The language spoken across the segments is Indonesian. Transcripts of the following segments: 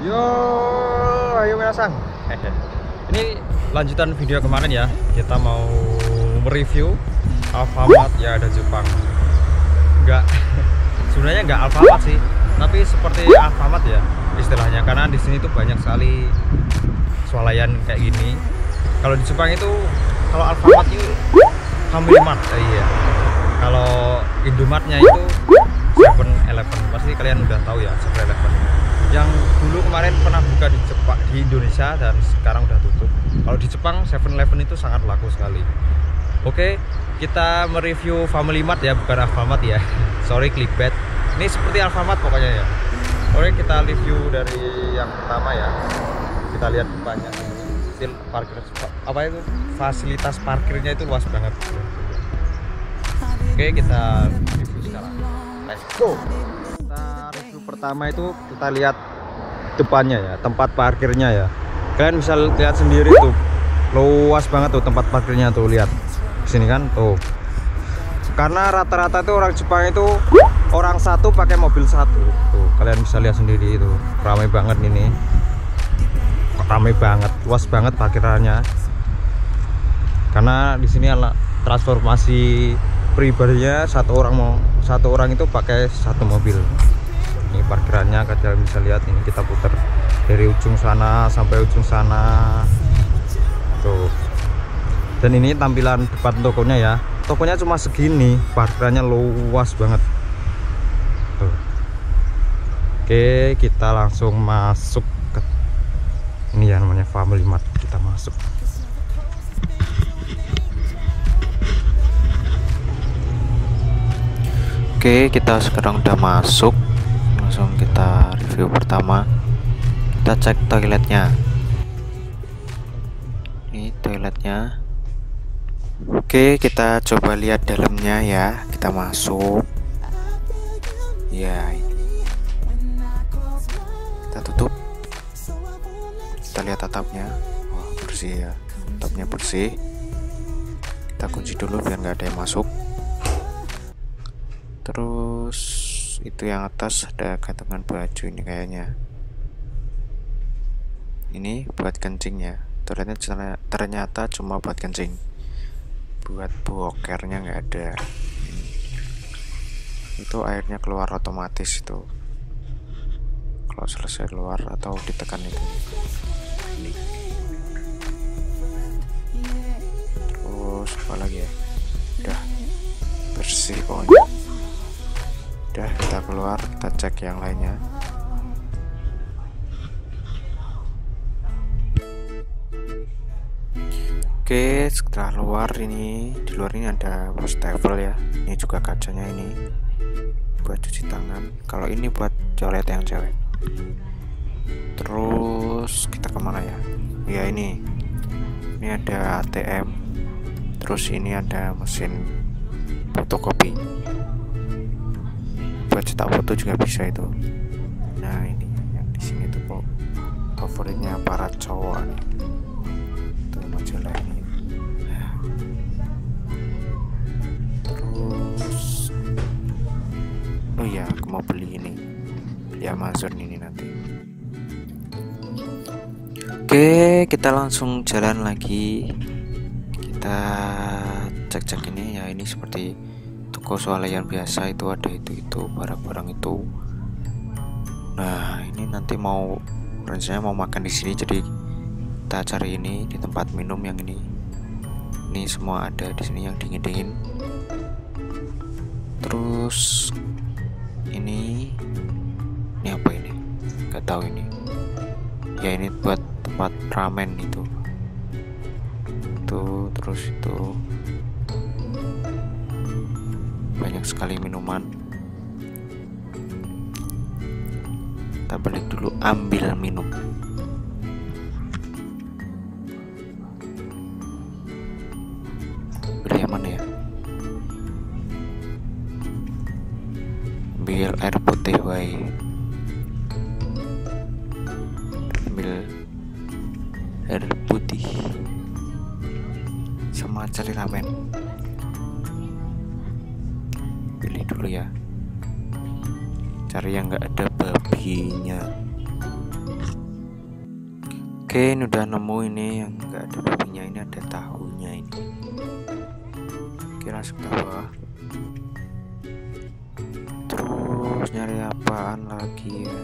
Yo, ayo menasang. Ini lanjutan video kemarin ya. Kita mau mereview Alfamart ya, ada Jepang. Sebenarnya enggak Alfamart sih, tapi seperti Alfamart ya istilahnya. Karena di sini tuh banyak sekali swalayan kayak gini. Kalau di Jepang itu, kalau Alfamart itu Family Mart, iya. Kalau Indomartnya itu 7-Eleven, pasti kalian udah tahu ya 7-Eleven. Yang dulu kemarin pernah buka di Jepang, di Indonesia, dan sekarang udah tutup. Kalau di Jepang 7-Eleven itu sangat laku sekali. Oke, kita mereview Family Mart ya, bukan Alfamart ya. Sorry clickbait. Ini seperti Alfamart pokoknya ya. Oke, kita review dari yang pertama ya. Kita lihat depannya. Parkir apa itu? Fasilitas parkirnya itu luas banget. Oke, kita review sekarang. Let's go. Kita review pertama itu kita lihat depannya ya, tempat parkirnya ya. Kalian bisa lihat sendiri tuh, luas banget tuh tempat parkirnya tuh, lihat sini kan tuh. Karena rata-rata tuh orang Jepang itu orang satu pakai mobil satu tuh, kalian bisa lihat sendiri itu, ramai banget ini, ramai banget, luas banget parkirannya. Karena di sini adalah transformasi pribadinya, satu orang itu pakai satu mobil. Ini parkirannya kalian bisa lihat, ini kita putar dari ujung sana sampai ujung sana tuh. Dan ini tampilan depan tokonya ya, tokonya cuma segini, parkirannya luas banget tuh. Oke, kita langsung masuk ke ini yang namanya Family Mart. Kita masuk. Oke, kita sekarang udah masuk. Langsung kita review pertama. Kita cek toiletnya. Ini toiletnya. Oke, kita coba lihat dalamnya ya. Kita masuk. Ya, ini. Kita tutup. Kita lihat atapnya. Wah, bersih ya. Atapnya bersih. Kita kunci dulu biar nggak ada yang masuk. Terus itu yang atas ada gantungan baju ini kayaknya. Ini buat kencingnya. Ternyata cuma buat kencing. Buat bokernya nggak ada. Itu airnya keluar otomatis itu. Kalau selesai keluar atau ditekan itu. Ini. Terus apa lagi ya? Udah bersih pokoknya. Udah, kita keluar, kita cek yang lainnya. Oke, setelah luar ini, di luar ini ada wastafel ya. Ini juga kacanya ini buat cuci tangan. Kalau ini buat coret yang cewek. Terus kita kemana ya? Ya ini ada ATM. Terus ini ada mesin fotokopi. Buat cetak foto juga bisa itu. Nah, ini yang di sini tuh kok favoritnya para cowok nih. Tuh majalah ini. Nah. Terus oh iya, aku mau beli ini. Beli Amazon ini nanti. Oke, kita langsung jalan lagi. Kita cek-cek ini ya, ini seperti toko swalayan biasa, itu ada itu barang-barang itu. Nah, ini nanti rencananya mau makan di sini, jadi kita cari ini di tempat minum yang ini. Ini semua ada di sini yang dingin-dingin. Terus ini apa ini? Gak tahu ini. Ya, ini buat tempat ramen itu. Tuh, terus itu banyak sekali minuman. Kita beli dulu, ambil minum. Beli yang mana ya? Ambil air putih wae. Ambil air putih sama cari ramen. Pilih dulu ya, cari yang nggak ada babinya. Oke, ini udah nemu ini yang enggak ada babinya, ini ada tahunya ini. Oke, langsung ke bawah. Terus nyari apaan lagi ya?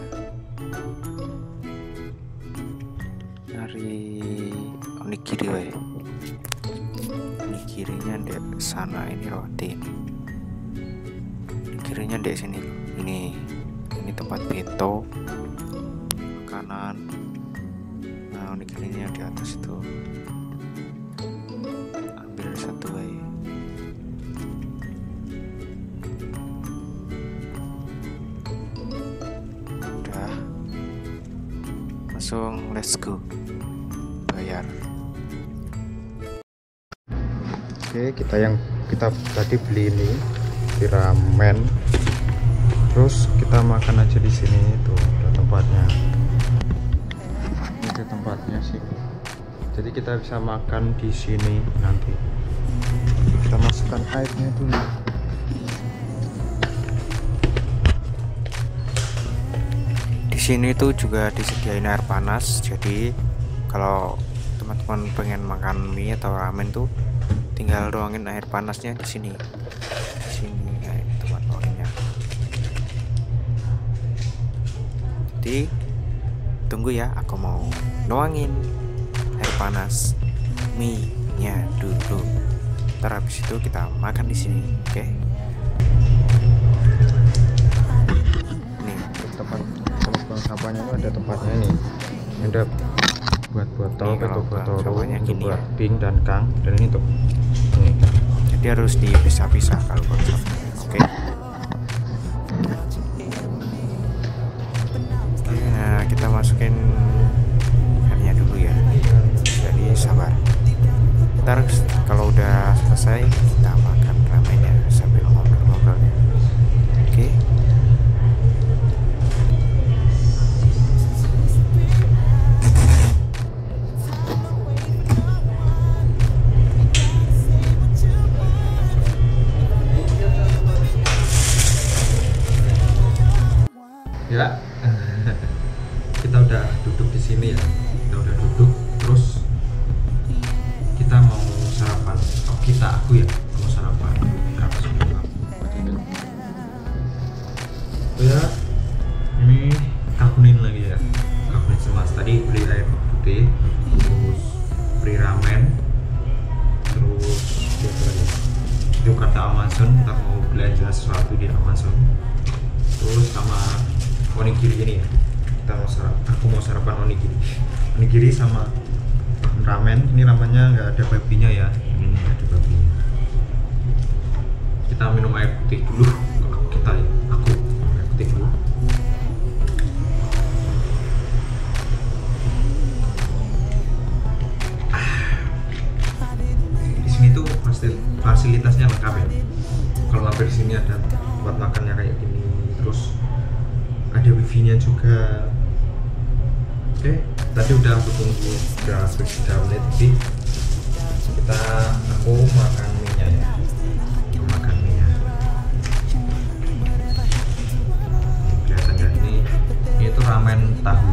Nyari onigiri wae. Onigirinya di sana, ini roti ini. Onigirinya di sini. Ini tempat bento makanan. Nah, onigirinya di atas itu. Ambil satu wae. Udah. Langsung let's go. Bayar. Oke, kita tadi beli ini di ramen. Terus kita makan aja di sini, tuh ada tempatnya. Ini tempatnya sih. Jadi kita bisa makan di sini nanti. Kita masukkan airnya dulu. Di sini tuh juga disediain air panas. Jadi kalau teman-teman pengen makan mie atau ramen tuh tinggal ruangin air panasnya di sini. Di sini ya, tempat ruanginnya. Jadi tunggu ya, aku mau nuangin air panas mie-nya dulu. Ntar habis itu kita makan di sini, oke? Nih, tempat buang sampahnya itu ada tempatnya nih. Ada buat botol, Nih, kalau botol sampahnya untuk gini buat ya. pink dan kang, dan ini tuh. Nih. Jadi harus dipisah-pisah kalau buang sampahnya, oke? Nah, kita masukin airnya dulu ya. Jadi sabar. Ntar kalau udah selesai kita makan ramennya sambil ngobrol-ngobrol ya. Oke. Ya, kita udah duduk di sini ya. Kita udah duduk, terus kita mau sarapan. Oh, aku ya mau sarapan. Berapa sebelum ya? Ini kakunin lagi ya. Kakunin semas. Tadi beli air putih, terus beli ramen, terus itu kata Amazon. Kita mau belanja sesuatu di Amazon. Terus sama onigiri ini ya, aku mau sarapan onigiri sama ramen. Ini ramennya nggak ada babinya ya, ini nggak ada babinya. Kita minum air putih dulu. Aku air putih dulu. Di sini tuh fasilitasnya lengkap ya. Kalau mampir di sini ada buat makannya kayak gini, terus ada wifi-nya juga. Oke, tadi udah aku tunggu udah 3 menit, jadi aku makan mie-nya ya. Makan mie-nya. Kelihatan nggak ini tuh ramen tahu.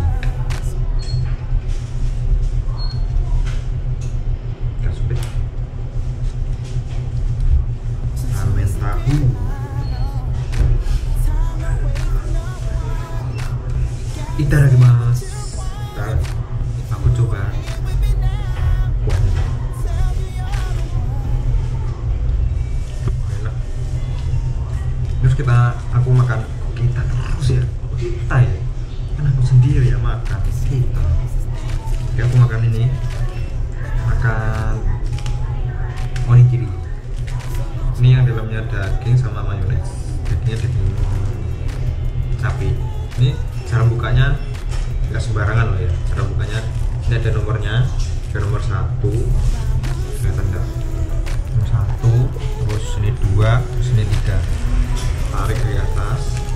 Kasih ramen tahu. Itadakimasu. Aku coba. Wah, enak. Terus aku makan kita terus ya. Kita ya. Kan aku sendiri ya makan kita. Oke, aku makan ini. Makan onigiri. Ini yang dalamnya daging sama mayones. Dagingnya daging sapi. Ini cara bukanya nggak sembarangan loh ya. Cara bukanya ini ada nomornya, ada nomor 1, kelihatan nggak? Nomor 1, terus ini 2, terus ini 3. Tarik dari atas,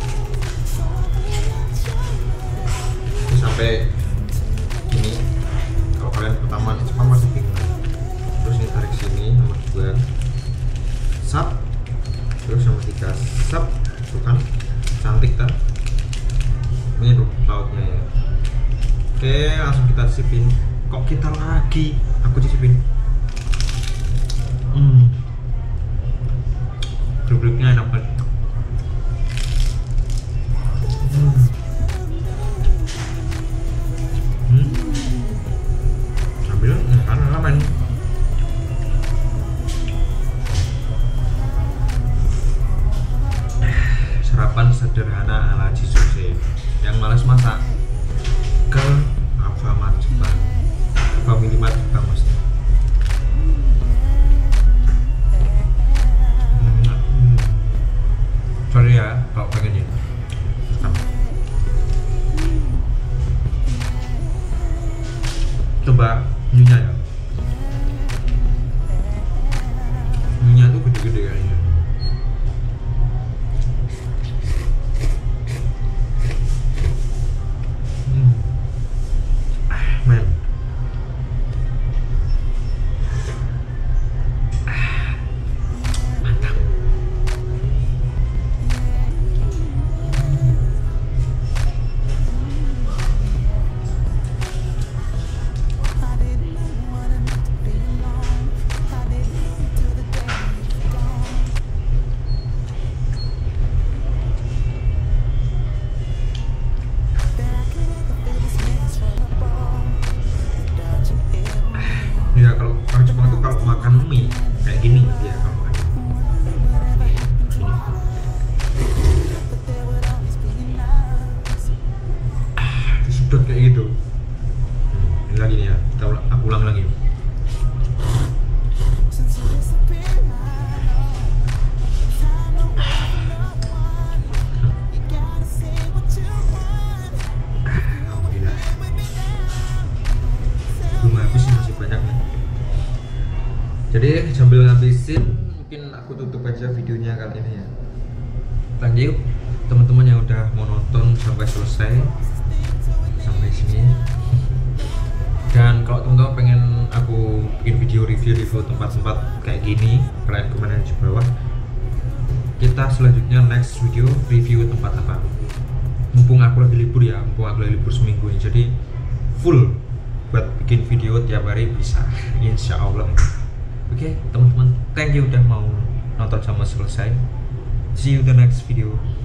ini sampai gini. Kalau kalian pertama di Jepang masih bingung. Terus ini tarik sini, nomor 2, sap, terus nomor 3, sap, tuh kan cantik kan? Ini lautnya ya. Oke, langsung kita sipin. kok kita lagi. Aku cicipin. Grup-grupnya enak banget. Ambil ramen. Sarapan sederhana ala Jisuse. Yang malas masak ke Alfamart Jepang, Family Mart Jepang mas. Sorry ya kalau pengen ini. Coba minyak ya. Minyak tuh gede-gede kayaknya. Man. Mantap. Ya kalau orang Jepang tuh kalau makan mie kayak gini dia kalau makan. Disedot kayak gitu. Ini lagi nih ya, aku ulang lagi. Alhamdulillah. Belum habis masih banyak nih. Jadi sambil ngabisin, mungkin aku tutup aja videonya kali ini ya. Thank you teman-teman yang udah mau nonton sampai selesai sampai sini. Dan kalau teman-teman pengen aku bikin video review tempat-tempat kayak gini, kalian komen aja di bawah. Kita selanjutnya next video review tempat apa. Mumpung aku lagi libur ya, mumpung aku lagi libur seminggu ini, jadi full buat bikin video tiap hari bisa, insya Allah. Oke, teman-teman, thank you udah mau nonton sampai selesai. See you the next video.